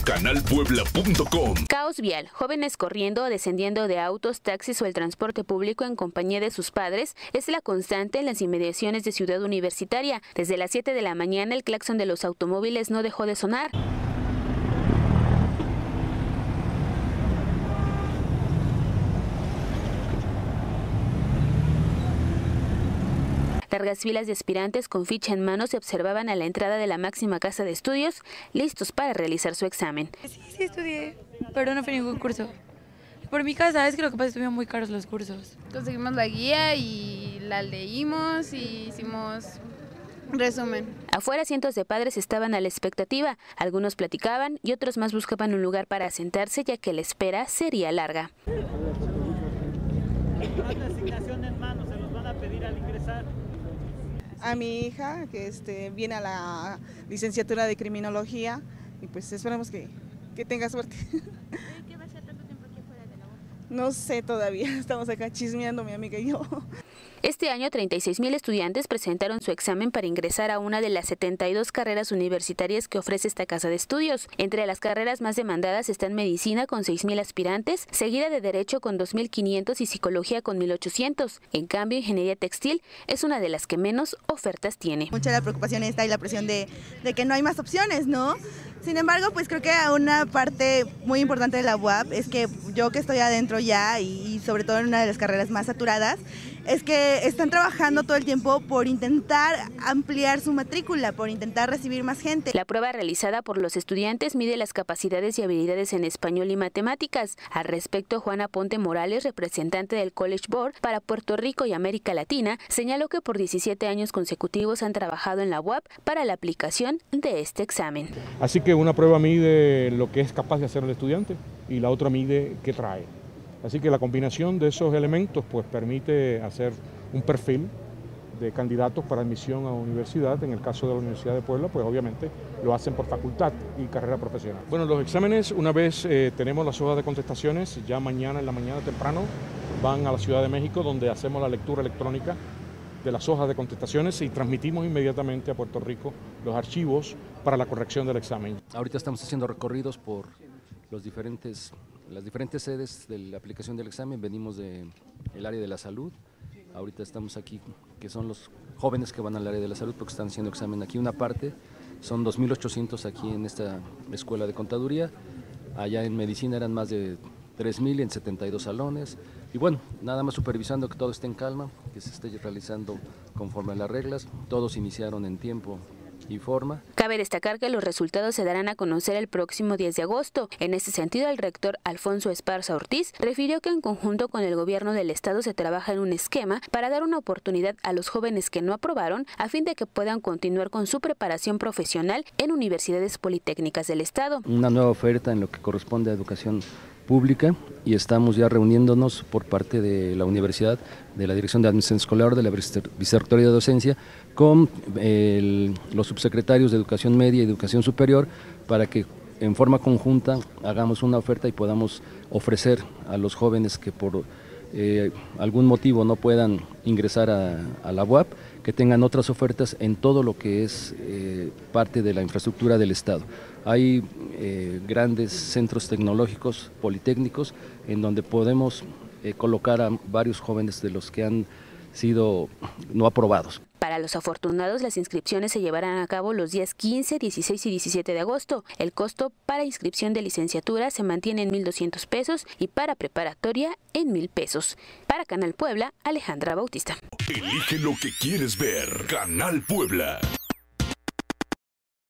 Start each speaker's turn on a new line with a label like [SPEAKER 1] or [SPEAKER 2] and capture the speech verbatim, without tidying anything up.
[SPEAKER 1] canal puebla punto com.
[SPEAKER 2] Caos vial, jóvenes corriendo o descendiendo de autos, taxis o el transporte público en compañía de sus padres es la constante en las inmediaciones de Ciudad Universitaria. Desde las siete de la mañana el claxon de los automóviles no dejó de sonar. Largas filas de aspirantes con ficha en mano se observaban a la entrada de la máxima casa de estudios, listos para realizar su examen.
[SPEAKER 3] Sí, sí estudié, pero no fui a ningún curso. Por mi casa, es que lo que pasa es que estuvieron muy caros los cursos.
[SPEAKER 4] Conseguimos la guía y la leímos y hicimos resumen.
[SPEAKER 2] Afuera cientos de padres estaban a la expectativa. Algunos platicaban y otros más buscaban un lugar para sentarse, ya que la espera sería larga.
[SPEAKER 5] ¿Cuánta asignación en mano se los van a pedir al ingresar?
[SPEAKER 6] A mi hija, que este, viene a la licenciatura de criminología, y pues esperamos que, que tenga suerte.
[SPEAKER 4] ¿Qué va a ser tanto tiempo aquí fuera de la U A P?
[SPEAKER 6] No sé todavía, estamos acá chismeando mi amiga y yo.
[SPEAKER 2] Este año treinta y seis mil estudiantes presentaron su examen para ingresar a una de las setenta y dos carreras universitarias que ofrece esta casa de estudios. Entre las carreras más demandadas están Medicina con seis mil aspirantes, seguida de Derecho con dos mil quinientos y Psicología con mil ochocientos. En cambio, Ingeniería Textil es una de las que menos ofertas tiene.
[SPEAKER 7] Mucha la preocupación está y la presión de, de que no hay más opciones, ¿no? Sin embargo, pues creo que una parte muy importante de la U A P es que yo que estoy adentro ya y, y sobre todo en una de las carreras más saturadas, es que están trabajando todo el tiempo por intentar ampliar su matrícula, por intentar recibir más gente.
[SPEAKER 2] La prueba realizada por los estudiantes mide las capacidades y habilidades en español y matemáticas. Al respecto, Juana Ponte Morales, representante del College Board para Puerto Rico y América Latina, señaló que por diecisiete años consecutivos han trabajado en la U A P para la aplicación de este examen.
[SPEAKER 8] Así que una prueba mide lo que es capaz de hacer el estudiante y la otra mide qué trae. Así que la combinación de esos elementos pues permite hacer un perfil de candidatos para admisión a universidad. En el caso de la Universidad de Puebla, pues obviamente lo hacen por facultad y carrera profesional. Bueno, los exámenes, una vez eh, tenemos las hojas de contestaciones, ya mañana en la mañana temprano van a la Ciudad de México, donde hacemos la lectura electrónica de las hojas de contestaciones y transmitimos inmediatamente a Puerto Rico los archivos para la corrección del examen.
[SPEAKER 9] Ahorita estamos haciendo recorridos por los diferentes, las diferentes sedes de la aplicación del examen. Venimos del área de la salud, ahorita estamos aquí, que son los jóvenes que van al área de la salud porque están haciendo examen aquí. Una parte, son dos mil ochocientos aquí en esta escuela de contaduría, allá en medicina eran más de tres mil en setenta y dos salones. Y bueno, nada más supervisando que todo esté en calma, que se esté realizando conforme a las reglas. Todos iniciaron en tiempo y forma.
[SPEAKER 2] Cabe destacar que los resultados se darán a conocer el próximo diez de agosto. En ese sentido, el rector Alfonso Esparza Ortiz refirió que en conjunto con el gobierno del estado se trabaja en un esquema para dar una oportunidad a los jóvenes que no aprobaron a fin de que puedan continuar con su preparación profesional en universidades politécnicas del estado.
[SPEAKER 9] Una nueva oferta en lo que corresponde a educación pública y estamos ya reuniéndonos por parte de la universidad, de la Dirección de Administración Escolar, de la Vicerrectoría de Docencia, con el, los subsecretarios de Educación Media y Educación Superior para que en forma conjunta hagamos una oferta y podamos ofrecer a los jóvenes que por eh, algún motivo no puedan ingresar a, a la U A P, que tengan otras ofertas en todo lo que es eh, parte de la infraestructura del Estado. Hay eh, grandes centros tecnológicos, politécnicos, en donde podemos eh, colocar a varios jóvenes de los que han sido no aprobados.
[SPEAKER 2] Para los afortunados, las inscripciones se llevarán a cabo los días quince, dieciséis y diecisiete de agosto. El costo para inscripción de licenciatura se mantiene en mil doscientos pesos y para preparatoria en mil pesos. Para Canal Puebla, Alejandra Bautista.
[SPEAKER 1] Elige lo que quieres ver. Canal Puebla.